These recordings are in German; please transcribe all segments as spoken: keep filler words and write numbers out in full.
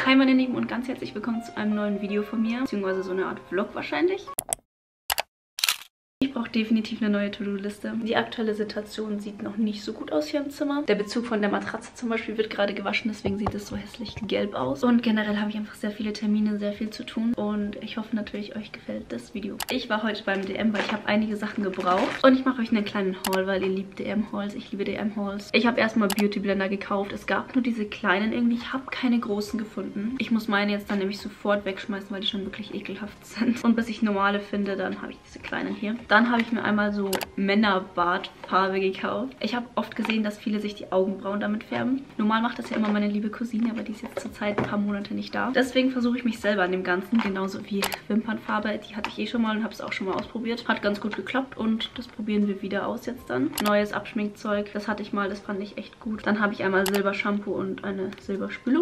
Hi meine Lieben und ganz herzlich willkommen zu einem neuen Video von mir, beziehungsweise so eine Art Vlog wahrscheinlich. Ich brauche definitiv eine neue To-Do-Liste. Die aktuelle Situation sieht noch nicht so gut aus hier im Zimmer. Der Bezug von der Matratze zum Beispiel wird gerade gewaschen, deswegen sieht es so hässlich gelb aus. Und generell habe ich einfach sehr viele Termine, sehr viel zu tun. Und ich hoffe natürlich, euch gefällt das Video. Ich war heute beim D M, weil ich habe einige Sachen gebraucht. Und ich mache euch einen kleinen Haul, weil ihr liebt D M-Hauls. Ich liebe D M-Hauls. Ich habe erstmal Beauty Blender gekauft. Es gab nur diese kleinen irgendwie. Ich habe keine großen gefunden. Ich muss meine jetzt dann nämlich sofort wegschmeißen, weil die schon wirklich ekelhaft sind. Und bis ich normale finde, dann habe ich diese kleinen hier. Dann habe ich mir einmal so Männerbartfarbe gekauft. Ich habe oft gesehen, dass viele sich die Augenbrauen damit färben. Normal macht das ja immer meine liebe Cousine, aber die ist jetzt zurzeit ein paar Monate nicht da. Deswegen versuche ich mich selber an dem Ganzen, genauso wie Wimpernfarbe. Die hatte ich eh schon mal und habe es auch schon mal ausprobiert. Hat ganz gut geklappt und das probieren wir wieder aus jetzt dann. Neues Abschminkzeug, das hatte ich mal, das fand ich echt gut. Dann habe ich einmal Silbershampoo und eine Silberspülung.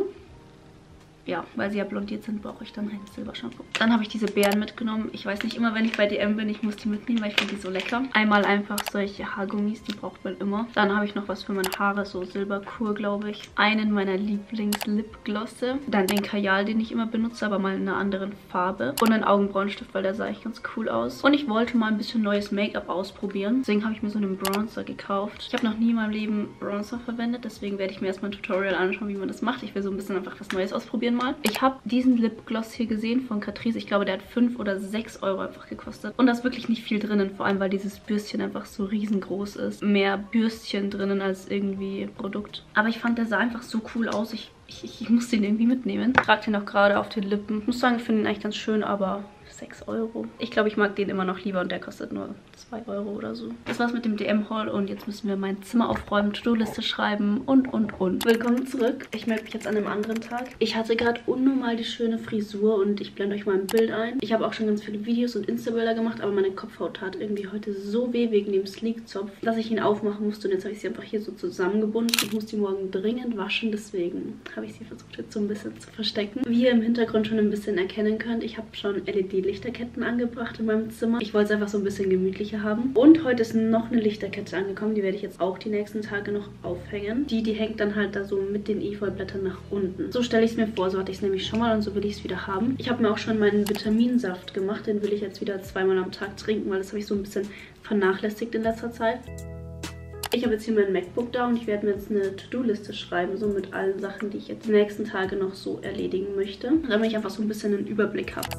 Ja, weil sie ja blondiert sind, brauche ich dann ein Silbershampoo. Dann habe ich diese Beeren mitgenommen. Ich weiß nicht, immer wenn ich bei D M bin, ich muss die mitnehmen, weil ich finde die so lecker. Einmal einfach solche Haargummis, die braucht man immer. Dann habe ich noch was für meine Haare, so Silberkur, glaube ich. Einen meiner Lieblings-Lipglosse. Dann den Kajal, den ich immer benutze, aber mal in einer anderen Farbe. Und einen Augenbrauenstift, weil der sah echt ganz cool aus. Und ich wollte mal ein bisschen neues Make-up ausprobieren. Deswegen habe ich mir so einen Bronzer gekauft. Ich habe noch nie in meinem Leben Bronzer verwendet, deswegen werde ich mir erstmal ein Tutorial anschauen, wie man das macht. Ich will so ein bisschen einfach was Neues ausprobieren mal. Ich habe diesen Lipgloss hier gesehen von Catrice. Ich glaube, der hat fünf oder sechs Euro einfach gekostet. Und da ist wirklich nicht viel drinnen, vor allem weil dieses Bürstchen einfach so riesengroß ist. Mehr Bürstchen drinnen als irgendwie Produkt. Aber ich fand, der sah einfach so cool aus. Ich, ich, ich muss den irgendwie mitnehmen. Ich trage den auch gerade auf den Lippen. Ich muss sagen, ich finde ihn eigentlich ganz schön, aber sechs Euro. Ich glaube, ich mag den immer noch lieber und der kostet nur zwei Euro oder so. Das war's mit dem D M-Haul und jetzt müssen wir mein Zimmer aufräumen, To-Do-Liste schreiben und, und, und. Willkommen zurück. Ich melde mich jetzt an einem anderen Tag. Ich hatte gerade unnormal die schöne Frisur und ich blende euch mal ein Bild ein. Ich habe auch schon ganz viele Videos und Insta-Bilder gemacht, aber meine Kopfhaut tat irgendwie heute so weh wegen dem Sleek-Zopf, dass ich ihn aufmachen musste und jetzt habe ich sie einfach hier so zusammengebunden. Ich muss die morgen dringend waschen, deswegen habe ich sie versucht jetzt so ein bisschen zu verstecken. Wie ihr im Hintergrund schon ein bisschen erkennen könnt, ich habe schon L E D Lichterketten angebracht in meinem Zimmer. Ich wollte es einfach so ein bisschen gemütlicher haben. Und heute ist noch eine Lichterkette angekommen. Die werde ich jetzt auch die nächsten Tage noch aufhängen. Die, die hängt dann halt da so mit den Efeublättern nach unten. So stelle ich es mir vor. So hatte ich es nämlich schon mal und so will ich es wieder haben. Ich habe mir auch schon meinen Vitaminsaft gemacht. Den will ich jetzt wieder zweimal am Tag trinken, weil das habe ich so ein bisschen vernachlässigt in letzter Zeit. Ich habe jetzt hier mein MacBook da und ich werde mir jetzt eine To-Do-Liste schreiben, so mit allen Sachen, die ich jetzt die nächsten Tage noch so erledigen möchte, damit ich einfach so ein bisschen einen Überblick habe.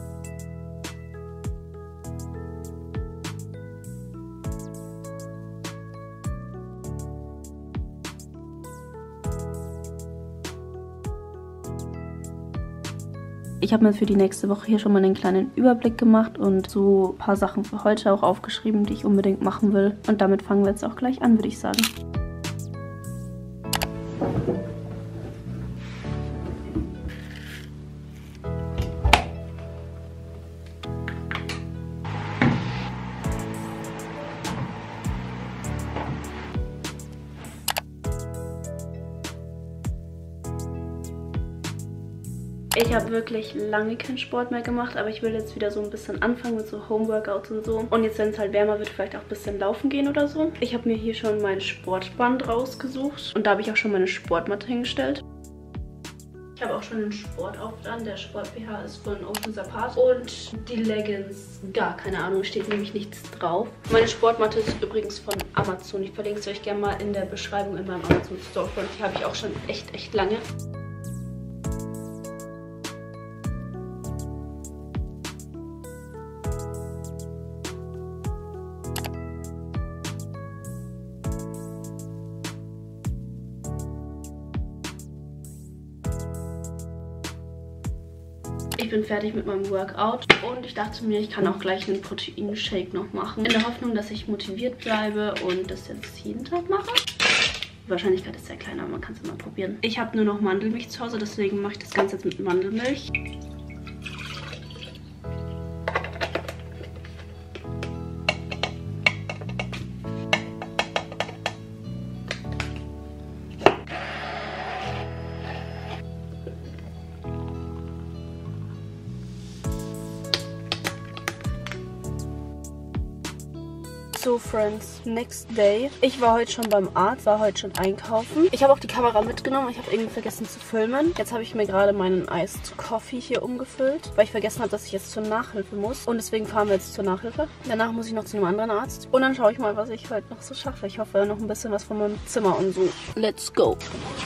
Ich habe mir für die nächste Woche hier schon mal einen kleinen Überblick gemacht und so ein paar Sachen für heute auch aufgeschrieben, die ich unbedingt machen will. Und damit fangen wir jetzt auch gleich an, würde ich sagen. Ich habe wirklich lange keinen Sport mehr gemacht, aber ich will jetzt wieder so ein bisschen anfangen mit so Homeworkouts und so. Und jetzt, wenn es halt wärmer wird, vielleicht auch ein bisschen laufen gehen oder so. Ich habe mir hier schon mein Sportband rausgesucht und da habe ich auch schon meine Sportmatte hingestellt. Ich habe auch schon einen Sportoutfit an. Der Sport-B H ist von Oceans Apart. Und die Leggings, gar keine Ahnung, steht nämlich nichts drauf. Meine Sportmatte ist übrigens von Amazon. Ich verlinke es euch gerne mal in der Beschreibung in meinem Amazon Storefront. Die habe ich auch schon echt, echt lange. Ich bin fertig mit meinem Workout und ich dachte mir, ich kann auch gleich einen Proteinshake noch machen. In der Hoffnung, dass ich motiviert bleibe und das jetzt jeden Tag mache. Die Wahrscheinlichkeit ist sehr klein, aber man kann es immer probieren. Ich habe nur noch Mandelmilch zu Hause, deswegen mache ich das Ganze jetzt mit Mandelmilch. So, Friends, next day. Ich war heute schon beim Arzt, war heute schon einkaufen. Ich habe auch die Kamera mitgenommen. Ich habe irgendwie vergessen zu filmen. Jetzt habe ich mir gerade meinen Iced Coffee hier umgefüllt, weil ich vergessen habe, dass ich jetzt zur Nachhilfe muss. Und deswegen fahren wir jetzt zur Nachhilfe. Danach muss ich noch zu einem anderen Arzt. Und dann schaue ich mal, was ich heute noch so schaffe. Ich hoffe, noch ein bisschen was von meinem Zimmer und so. Let's go.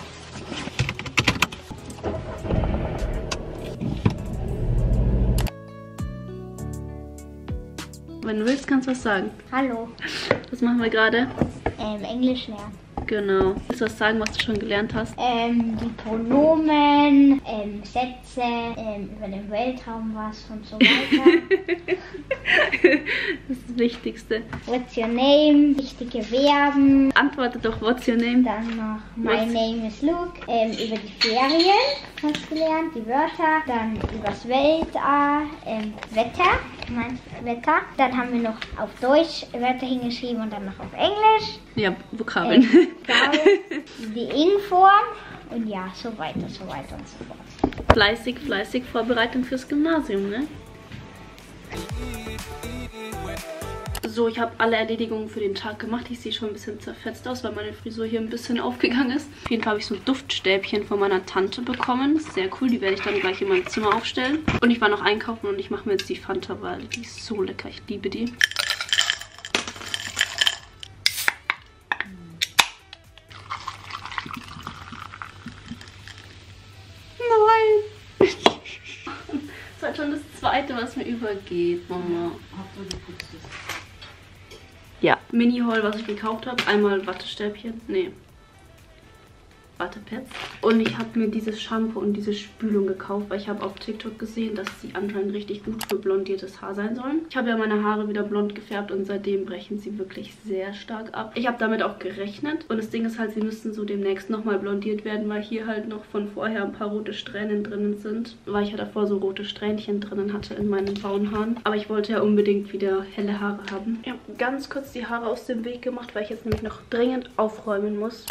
Wenn du willst, kannst du was sagen. Hallo. Was machen wir gerade? Ähm, Englisch lernen. Genau. Willst du was sagen, was du schon gelernt hast? Ähm, die Pronomen, ähm, Sätze, ähm, über den Weltraum was und so weiter. Das ist das Wichtigste. What's your name? Wichtige Verben. Antworte doch, what's your name? Dann noch My What's... name is Luke. Ähm, über die Ferien hast du gelernt, die Wörter. Dann übers Weltall, ähm, Wetter. Meinst Wetter. Dann haben wir noch auf Deutsch Wörter hingeschrieben und dann noch auf Englisch. Ja, Vokabeln. Ähm, die Inform und ja, so weiter, so weiter und so fort. Fleißig, fleißig Vorbereitung fürs Gymnasium, ne? So, ich habe alle Erledigungen für den Tag gemacht. Ich sehe schon ein bisschen zerfetzt aus, weil meine Frisur hier ein bisschen aufgegangen ist. Auf jeden Fall habe ich so Duftstäbchen von meiner Tante bekommen. Das ist sehr cool, die werde ich dann gleich in meinem Zimmer aufstellen. Und ich war noch einkaufen und ich mache mir jetzt die Fanta, weil die ist so lecker. Ich liebe die. Nein! Das ist halt schon das zweite, was mir übergeht, Mama. Ja. Mini-Haul, was ich gekauft habe. Einmal Wattestäbchen. Nee. Wattepads. Und ich habe mir dieses Shampoo und diese Spülung gekauft, weil ich habe auf TikTok gesehen, dass sie anscheinend richtig gut für blondiertes Haar sein sollen. Ich habe ja meine Haare wieder blond gefärbt und seitdem brechen sie wirklich sehr stark ab. Ich habe damit auch gerechnet. Und das Ding ist halt, sie müssten so demnächst nochmal blondiert werden, weil hier halt noch von vorher ein paar rote Strähnen drinnen sind. Weil ich ja davor so rote Strähnchen drinnen hatte in meinen braunen Haaren. Aber ich wollte ja unbedingt wieder helle Haare haben. Ich habe ganz kurz die Haare aus dem Weg gemacht, weil ich jetzt nämlich noch dringend aufräumen muss.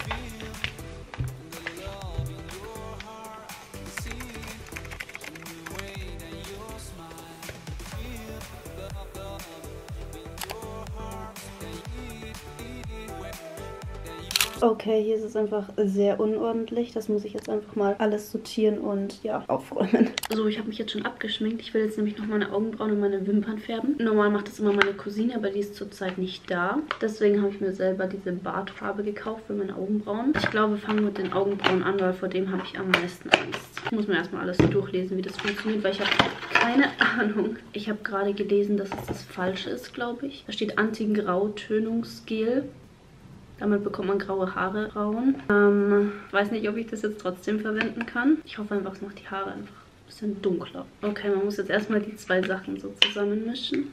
Okay, hier ist es einfach sehr unordentlich. Das muss ich jetzt einfach mal alles sortieren und ja, aufräumen. So, ich habe mich jetzt schon abgeschminkt. Ich will jetzt nämlich noch meine Augenbrauen und meine Wimpern färben. Normal macht das immer meine Cousine, aber die ist zurzeit nicht da. Deswegen habe ich mir selber diese Bartfarbe gekauft für meine Augenbrauen. Ich glaube, wir fangen mit den Augenbrauen an, weil vor dem habe ich am meisten Angst. Ich muss mir erstmal alles durchlesen, wie das funktioniert, weil ich habe keine Ahnung. Ich habe gerade gelesen, dass es das Falsche ist, glaube ich. Da steht Anti-Grau-Tönungsgel. Damit bekommt man graue Haare braun. Ähm, ich weiß nicht, ob ich das jetzt trotzdem verwenden kann. Ich hoffe einfach, es macht die Haare einfach ein bisschen dunkler. Okay, man muss jetzt erstmal die zwei Sachen so zusammenmischen.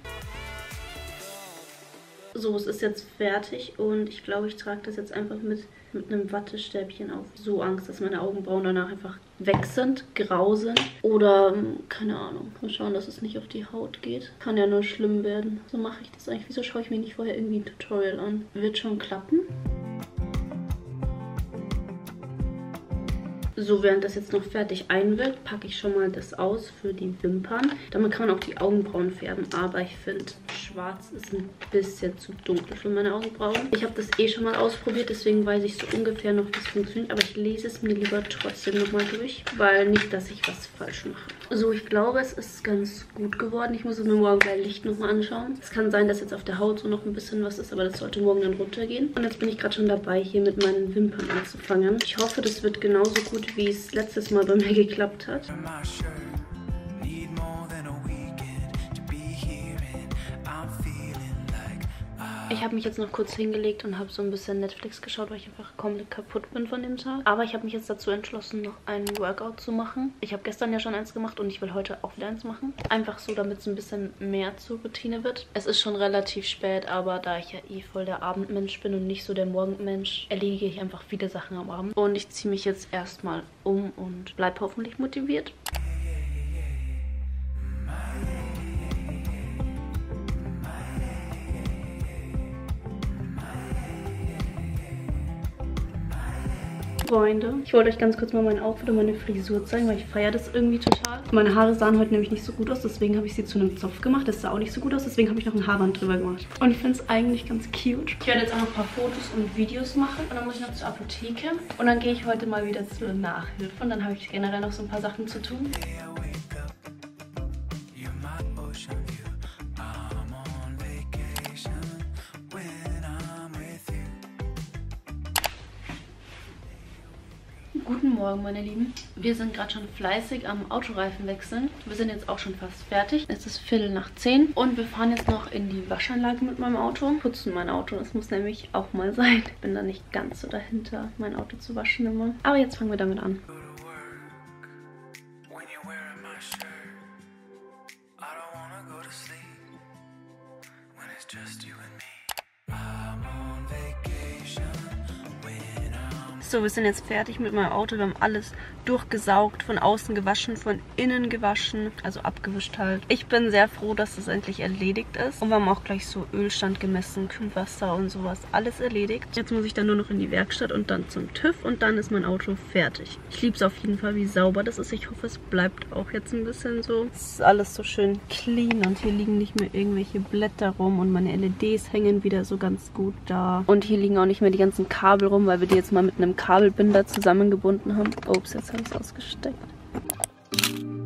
So, es ist jetzt fertig und ich glaube, ich trage das jetzt einfach mit, mit einem Wattestäbchen auf. So Angst, dass meine Augenbrauen danach einfach weg sind, grau sind oder keine Ahnung. Mal schauen, dass es nicht auf die Haut geht. Kann ja nur schlimm werden. So mache ich das eigentlich. Wieso schaue ich mir nicht vorher irgendwie ein Tutorial an? Wird schon klappen. So, während das jetzt noch fertig einwirkt, packe ich schon mal das aus für die Wimpern. Damit kann man auch die Augenbrauen färben, aber ich finde, schwarz ist ein bisschen zu dunkel für meine Augenbrauen. Ich habe das eh schon mal ausprobiert, deswegen weiß ich so ungefähr noch, wie es funktioniert. Aber ich lese es mir lieber trotzdem nochmal durch, weil nicht, dass ich was falsch mache. So, ich glaube, es ist ganz gut geworden. Ich muss es mir morgen bei Licht nochmal anschauen. Es kann sein, dass jetzt auf der Haut so noch ein bisschen was ist, aber das sollte morgen dann runtergehen. Und jetzt bin ich gerade schon dabei, hier mit meinen Wimpern anzufangen. Ich hoffe, das wird genauso gut, wie es letztes Mal bei mir geklappt hat. Ich habe mich jetzt noch kurz hingelegt und habe so ein bisschen Netflix geschaut, weil ich einfach komplett kaputt bin von dem Tag. Aber ich habe mich jetzt dazu entschlossen, noch einen Workout zu machen. Ich habe gestern ja schon eins gemacht und ich will heute auch wieder eins machen. Einfach so, damit es ein bisschen mehr zur Routine wird. Es ist schon relativ spät, aber da ich ja eh voll der Abendmensch bin und nicht so der Morgenmensch, erledige ich einfach viele Sachen am Abend. Und ich ziehe mich jetzt erstmal um und bleibe hoffentlich motiviert. Freunde, ich wollte euch ganz kurz mal mein Outfit und meine Frisur zeigen, weil ich feiere das irgendwie total. Meine Haare sahen heute nämlich nicht so gut aus, deswegen habe ich sie zu einem Zopf gemacht. Das sah auch nicht so gut aus, deswegen habe ich noch ein Haarband drüber gemacht. Und ich finde es eigentlich ganz cute. Ich werde jetzt auch noch ein paar Fotos und Videos machen und dann muss ich noch zur Apotheke. Und dann gehe ich heute mal wieder zur Nachhilfe und dann habe ich generell noch so ein paar Sachen zu tun. Guten Morgen, meine Lieben. Wir sind gerade schon fleißig am Autoreifen wechseln. Wir sind jetzt auch schon fast fertig. Es ist Viertel nach zehn und wir fahren jetzt noch in die Waschanlage mit meinem Auto. Putzen mein Auto. Das muss nämlich auch mal sein. Ich bin da nicht ganz so dahinter, mein Auto zu waschen immer. Aber jetzt fangen wir damit an. So, wir sind jetzt fertig mit meinem Auto. Wir haben alles durchgesaugt, von außen gewaschen, von innen gewaschen, also abgewischt halt. Ich bin sehr froh, dass das endlich erledigt ist. Und wir haben auch gleich so Ölstand gemessen, Kühlwasser und sowas, alles erledigt. Jetzt muss ich dann nur noch in die Werkstatt und dann zum TÜV und dann ist mein Auto fertig. Ich liebe es auf jeden Fall, wie sauber das ist. Ich hoffe, es bleibt auch jetzt ein bisschen so. Es ist alles so schön clean und hier liegen nicht mehr irgendwelche Blätter rum und meine L E Ds hängen wieder so ganz gut da. Und hier liegen auch nicht mehr die ganzen Kabel rum, weil wir die jetzt mal mit einem Kabelbinder zusammengebunden haben. Ups, jetzt habe ich es ausgesteckt.